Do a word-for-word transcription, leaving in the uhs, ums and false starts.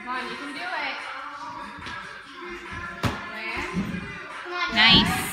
Come on, you can do it. Land. Nice.